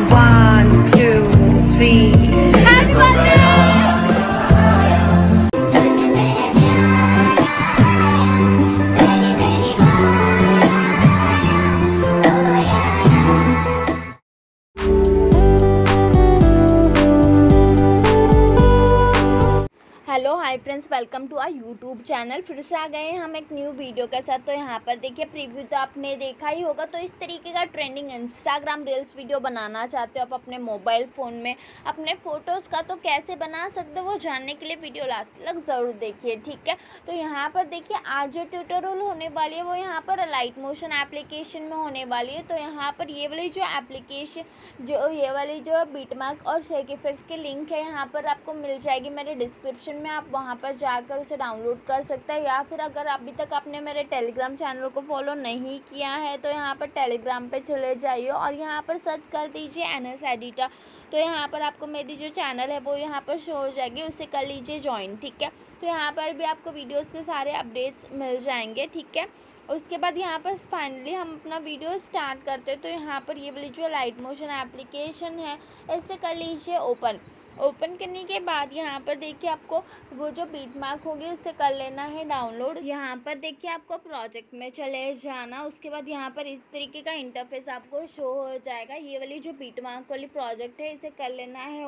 One, two, three. Happy birthday! Hello hi friends, welcome to our YouTube channel. फिर से आ गए हैं हम एक न्यू वीडियो के साथ। तो यहाँ पर देखिए, प्रीव्यू तो आपने देखा ही होगा। तो इस तरीके का ट्रेंडिंग इंस्टाग्राम रील्स वीडियो बनाना चाहते हो आप अपने मोबाइल फ़ोन में अपने फ़ोटोज़ का, तो कैसे बना सकते हो वो जानने के लिए वीडियो लास्ट तक ज़रूर देखिए, ठीक है। तो यहाँ पर देखिए, आज जो ट्यूटोरियल होने वाली है वो यहाँ पर लाइट मोशन एप्लीकेशन में होने वाली है। तो यहाँ पर ये वाली जो एप्लीकेशन, ये वाली जो बीटमार्क और शेक इफेक्ट की लिंक है, यहाँ पर आपको मिल जाएगी मेरे डिस्क्रिप्शन में। आप वहाँ पर जाकर उसे डाउनलोड कर सकते हैं, या फिर अगर अभी तक आपने मेरे टेलीग्राम चैनल को फॉलो नहीं किया है तो यहाँ पर टेलीग्राम पे चले जाइए और यहाँ पर सर्च कर दीजिए NS एडिटर। तो यहाँ पर आपको मेरी जो चैनल है वो यहाँ पर शो हो जाएगी, उसे कर लीजिए ज्वाइन, ठीक है। तो यहाँ पर भी आपको वीडियोज़ के सारे अपडेट्स मिल जाएंगे, ठीक है। उसके बाद यहाँ पर फाइनली हम अपना वीडियो स्टार्ट करते हैं। तो यहाँ पर ये वाली जो लाइट मोशन एप्लीकेशन है इसे कर लीजिए ओपन करने के बाद यहाँ पर देखिए, आपको वो जो बीटमार्क होगी उससे कर लेना है डाउनलोड। यहाँ पर देखिए, आपको प्रोजेक्ट में चले जाना। उसके बाद यहाँ पर इस तरीके का इंटरफेस आपको शो हो जाएगा। ये वाली जो बीटमार्क वाली प्रोजेक्ट है इसे कर लेना है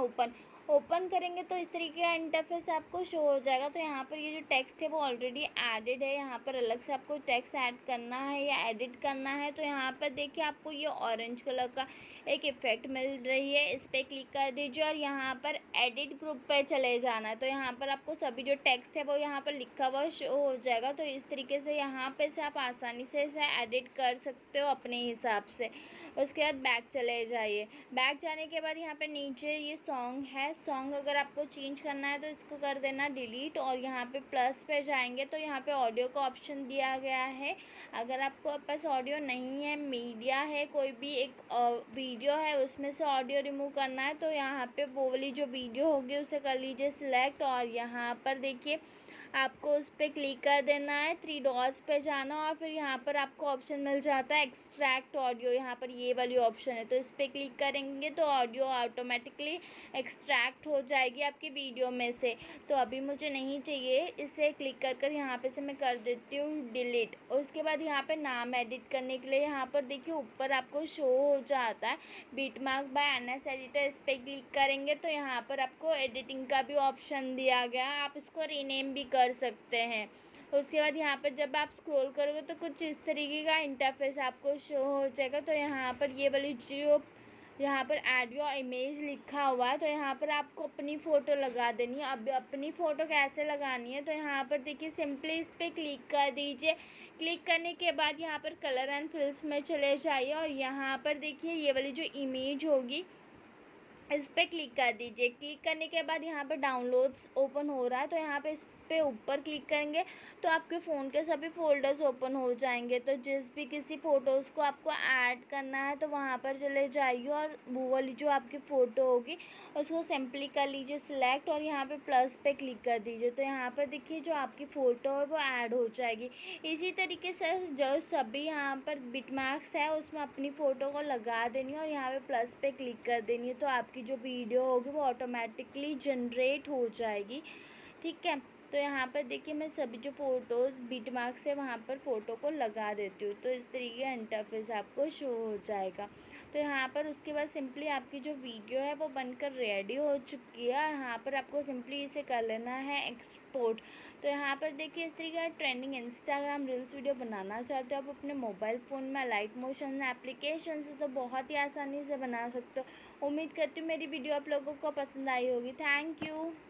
ओपन करेंगे तो इस तरीके का इंटरफेस आपको शो हो जाएगा। तो यहाँ पर ये जो टेक्स्ट है वो ऑलरेडी एडेड है। यहाँ पर अलग से आपको टेक्स्ट ऐड करना है या एडिट करना है। तो यहाँ पर देखिए, आपको ये ऑरेंज कलर का एक इफ़ेक्ट मिल रही है, इस पर क्लिक कर दीजिए और यहाँ पर एडिट ग्रुप पे चले जाना है। तो यहाँ पर आपको सभी जो टेक्स्ट है वो यहाँ पर लिखा हुआ शो हो जाएगा। तो इस तरीके से यहाँ पे से आप आसानी से इसे एडिट कर सकते हो अपने हिसाब से। उसके बाद बैक चले जाइए। बैक जाने के बाद यहाँ पे नीचे ये सॉन्ग है, सॉन्ग अगर आपको चेंज करना है तो इसको कर देना डिलीट और यहाँ पे प्लस पे जाएंगे तो यहाँ पे ऑडियो का ऑप्शन दिया गया है। अगर आपको पास ऑडियो नहीं है, मीडिया है, कोई भी एक वीडियो है उसमें से ऑडियो रिमूव करना है तो यहाँ पे वो वाली जो वीडियो होगी उसे कर लीजिए सिलेक्ट और यहाँ पर देखिए, आपको उस पर क्लिक कर देना है, 3 डॉट्स पे जाना और फिर यहाँ पर आपको ऑप्शन मिल जाता है एक्सट्रैक्ट ऑडियो। यहाँ पर ये वाली ऑप्शन है तो इस पर क्लिक करेंगे तो ऑडियो ऑटोमेटिकली एक्सट्रैक्ट हो जाएगी आपकी वीडियो में से। तो अभी मुझे नहीं चाहिए, इसे क्लिक कर यहाँ पे से मैं कर देती हूँ डिलीट। उसके बाद यहाँ पे नाम एडिट करने के लिए यहाँ पर देखिए ऊपर आपको शो हो जाता है बीटमार्क बाय NS एडिटर। इस पर क्लिक करेंगे तो यहाँ पर आपको एडिटिंग का भी ऑप्शन दिया गया है, आप इसको रीनेम भी कर सकते हैं। उसके बाद यहाँ पर जब आप स्क्रॉल करोगे तो कुछ इस तरीके का इंटरफेस आपको शो हो जाएगा। तो यहाँ पर ये वाली जो यहाँ पर ऐड योर इमेज लिखा हुआ है तो यहाँ पर आपको अपनी फ़ोटो लगा देनी है। अब अपनी फ़ोटो कैसे लगानी है तो यहाँ पर देखिए, सिंपली इस पर क्लिक कर दीजिए। क्लिक करने के बाद यहाँ पर कलर एंड फिल्स में चले जाइए और यहाँ पर देखिए ये वाली जो इमेज होगी इस पर क्लिक कर दीजिए। क्लिक करने के बाद यहाँ पर डाउनलोड्स ओपन हो रहा है तो यहाँ पे इस पे ऊपर क्लिक करेंगे तो आपके फ़ोन के सभी फ़ोल्डर्स ओपन हो जाएंगे। तो जिस भी किसी फ़ोटोज़ को आपको ऐड करना है तो वहाँ पर चले जाइए और वो वाली जो आपकी फ़ोटो होगी उसको सिंपली कर लीजिए सिलेक्ट और यहाँ पे प्लस पे क्लिक कर दीजिए। तो यहाँ पर देखिए, जो आपकी फ़ोटो है वो ऐड हो जाएगी। इसी तरीके से जो सभी यहाँ पर बिटमार्क्स है उसमें अपनी फ़ोटो को लगा देनी है और यहाँ पे प्लस पे क्लिक कर देनी है तो आपकी जो वीडियो होगी वो ऑटोमेटिकली जनरेट हो जाएगी, ठीक है। तो यहाँ पर देखिए, मैं सभी जो फ़ोटोज़ बीटमार्क से वहाँ पर फ़ोटो को लगा देती हूँ तो इस तरीके का इंटरफेस आपको शो हो जाएगा। तो यहाँ पर उसके बाद सिंपली आपकी जो वीडियो है वो बनकर रेडी हो चुकी है। यहाँ पर आपको सिंपली इसे कर लेना है एक्सपोर्ट। तो यहाँ पर देखिए, इस तरीके का ट्रेंडिंग इंस्टाग्राम रील्स वीडियो बनाना चाहते हो आप अपने मोबाइल फ़ोन में लाइट मोशन एप्लीकेशन से, तो बहुत ही आसानी से बना सकते हो। उम्मीद करती हूँ मेरी वीडियो आप लोगों को पसंद आई होगी। Thank you.